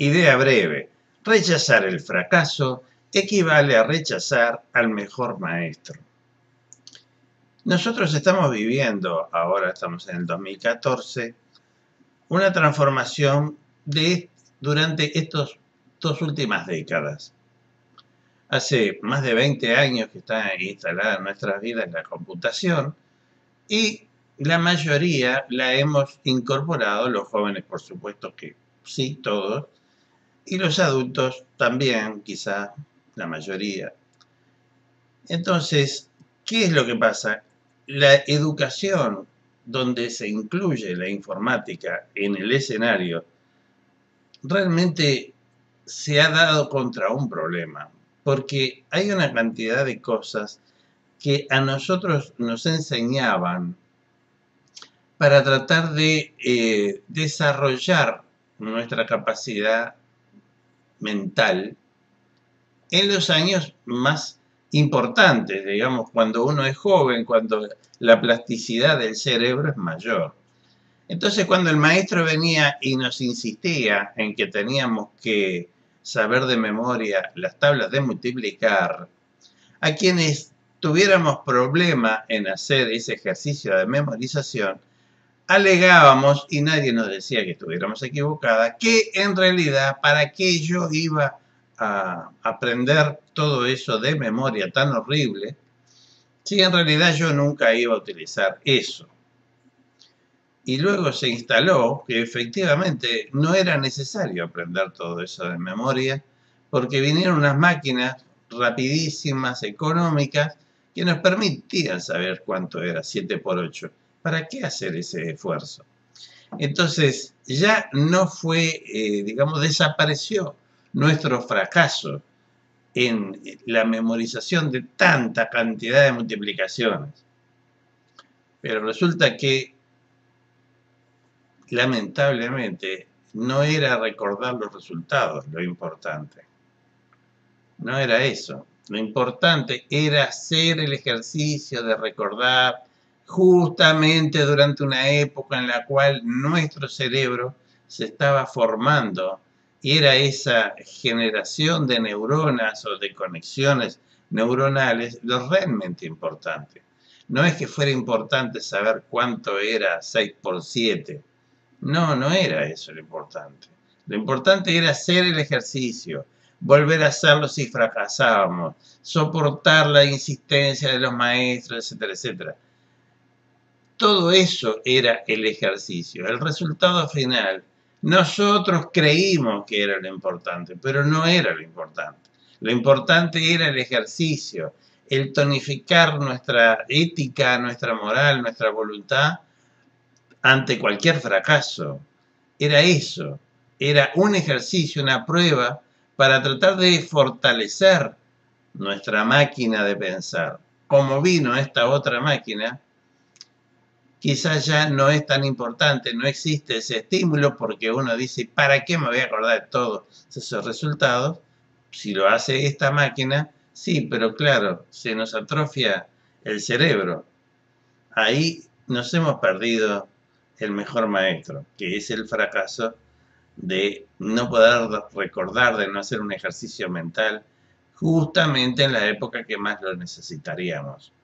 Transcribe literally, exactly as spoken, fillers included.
Idea breve. Rechazar el fracaso equivale a rechazar al mejor maestro. Nosotros estamos viviendo, ahora estamos en el dos mil catorce, una transformación de, durante estas dos últimas décadas. Hace más de veinte años que está instalada en nuestras vidas la computación y la mayoría la hemos incorporado, los jóvenes por supuesto que sí, todos, y los adultos también, quizá la mayoría. Entonces, ¿qué es lo que pasa? La educación donde se incluye la informática en el escenario realmente se ha dado contra un problema, porque hay una cantidad de cosas que a nosotros nos enseñaban para tratar de eh, desarrollar nuestra capacidad mental en los años más importantes, digamos, cuando uno es joven, cuando la plasticidad del cerebro es mayor. Entonces, cuando el maestro venía y nos insistía en que teníamos que saber de memoria las tablas de multiplicar, a quienes tuviéramos problema en hacer ese ejercicio de memorización, alegábamos, y nadie nos decía que estuviéramos equivocadas, que en realidad, ¿para qué yo iba a aprender todo eso de memoria tan horrible si en realidad yo nunca iba a utilizar eso? Y luego se instaló que efectivamente no era necesario aprender todo eso de memoria, porque vinieron unas máquinas rapidísimas, económicas, que nos permitían saber cuánto era siete por ocho. ¿Para qué hacer ese esfuerzo? Entonces, ya no fue, eh, digamos, desapareció nuestro fracaso en la memorización de tanta cantidad de multiplicaciones. Pero resulta que, lamentablemente, no era recordar los resultados lo importante. No era eso. Lo importante era hacer el ejercicio de recordar justamente durante una época en la cual nuestro cerebro se estaba formando y era esa generación de neuronas o de conexiones neuronales lo realmente importante. No es que fuera importante saber cuánto era seis por siete. No, no era eso lo importante. Lo importante era hacer el ejercicio, volver a hacerlo si fracasábamos, soportar la insistencia de los maestros, etcétera, etcétera. Todo eso era el ejercicio. El resultado final, nosotros creímos que era lo importante, pero no era lo importante. Lo importante era el ejercicio, el tonificar nuestra ética, nuestra moral, nuestra voluntad ante cualquier fracaso. Era eso, era un ejercicio, una prueba para tratar de fortalecer nuestra máquina de pensar. Como vino esta otra máquina, quizás ya no es tan importante, no existe ese estímulo porque uno dice, ¿para qué me voy a acordar de todos esos resultados? Si lo hace esta máquina, sí, pero claro, se nos atrofia el cerebro. Ahí nos hemos perdido el mejor maestro, que es el fracaso de no poder recordar, de no hacer un ejercicio mental, justamente en la época que más lo necesitaríamos.